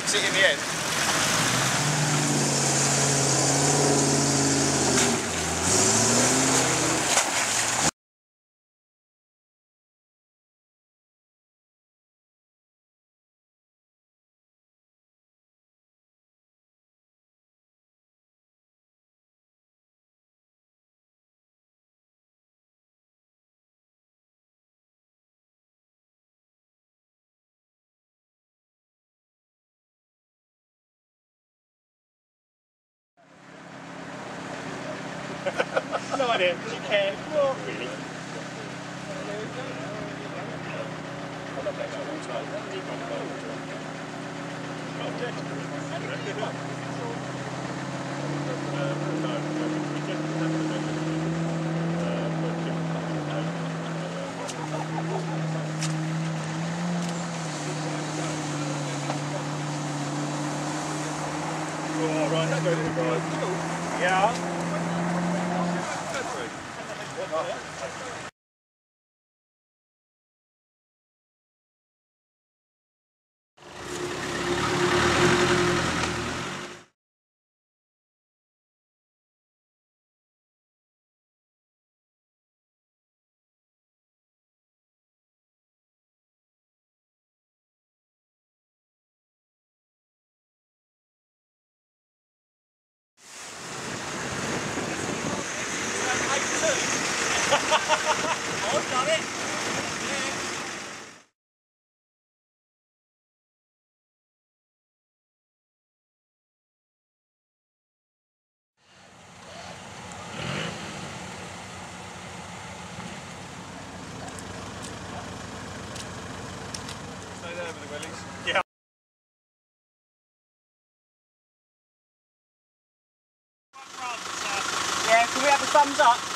fix it in the end. No idea. Do you care? Not really. Oh, right, that's very good. Yeah. I've done it. Stay there with the willies. Yeah. Yeah, can we have a thumbs up?